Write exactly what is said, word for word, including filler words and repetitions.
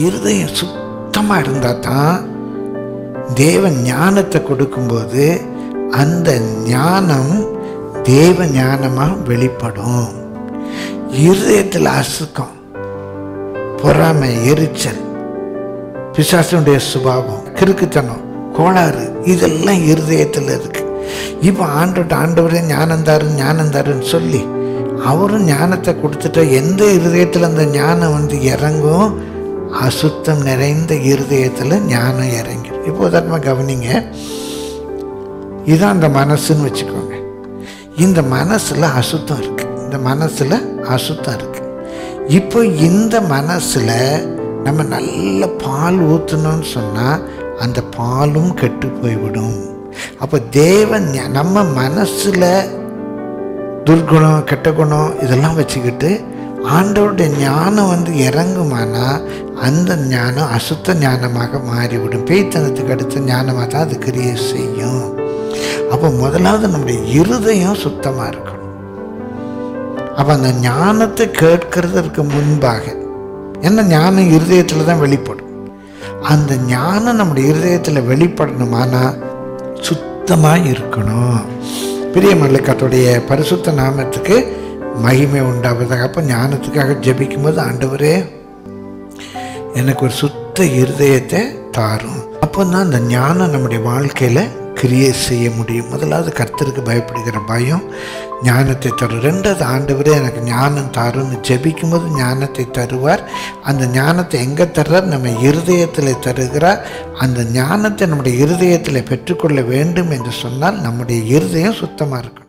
இருதயம் சுத்தமாக இருந்தால் தான் தேவன் ஞானத்தை கொடுக்கும்போது அந்த ஞானம் தேவ ஞானமாக வெளிப்படும். இருதயத்தில் அசுக்கம், பொறாமை, எரிச்சல், பிசாசுடைய சுபாவம், கிறுக்குத்தனம், கோளாறு, இதெல்லாம் இருதயத்தில் இருக்கு. இப்போ ஆண்டோட்ட ஆண்டவரே ஞானந்தாரு ஞானந்தாருன்னு சொல்லி அவரும் ஞானத்தை கொடுத்துட்டா எந்த இருதயத்தில் அந்த ஞானம் வந்து இறங்கும்? அசுத்தம் நிறைந்த இருதயத்தில் ஞானம் இறங்கிடும். இப்போ உதாரணமாக கவனிங்க, இதான் அந்த மனசுன்னு வச்சுக்கோங்க. இந்த மனசில் அசுத்தம் இருக்கு, இந்த மனசில் அசுத்தம் இருக்கு. இப்போ இந்த மனசில் நம்ம நல்ல பால் ஊற்றணும்னு சொன்னால் அந்த பாலும் கெட்டு போய்விடும். அப்போ தேவன் நம்ம மனசில் துர்குணம், கெட்ட குணம் இதெல்லாம் வச்சுக்கிட்டு ஆண்டவருடைய ஞானம் வந்து இறங்குமானா அந்த ஞானம் அசுத்த ஞானமாக மாறிவிடும். பேய்த்தனத்துக்கு அடுத்த ஞானமாக தான் அது கிரியை செய்யும். அப்போ முதலாவது நம்முடைய இருதயம் சுத்தமாக இருக்கணும். அப்போ அந்த ஞானத்தை கேட்கறதற்கு முன்பாக, ஏன்னா ஞானம் இருதயத்தில் தான் வெளிப்படும். அந்த ஞானம் நம்முடைய இருதயத்தில் வெளிப்படணுமானா சுத்தமாக இருக்கணும். பிரியமல்ல, கர்த்தருடைய பரிசுத்த நாமத்துக்கு மகிமை உண்டாவதாக. அப்போ ஞானத்துக்காக ஜெபிக்கும் போது ஆண்டவரே எனக்கு ஒரு சுத்த இருதயத்தை தாரும். அப்போ தான் அந்த ஞானம் நம்முடைய வாழ்க்கையில் கிரியை செய்ய முடியும். முதலாவது கர்த்தருக்கு பயப்படுகிற பயம் ஞானத்தை தரும். ரெண்டாவது ஆண்டவரே எனக்கு ஞானம் தாருன்னு ஜெபிக்கும் போது ஞானத்தை தருவார். அந்த ஞானத்தை எங்கே தர்றார்? நம்ம இருதயத்தில் தருகிறார். அந்த ஞானத்தை நம்முடைய இருதயத்தில் பெற்றுக்கொள்ள வேண்டும் என்று சொன்னால் நம்முடைய இருதயம் சுத்தமாக இருக்கும்.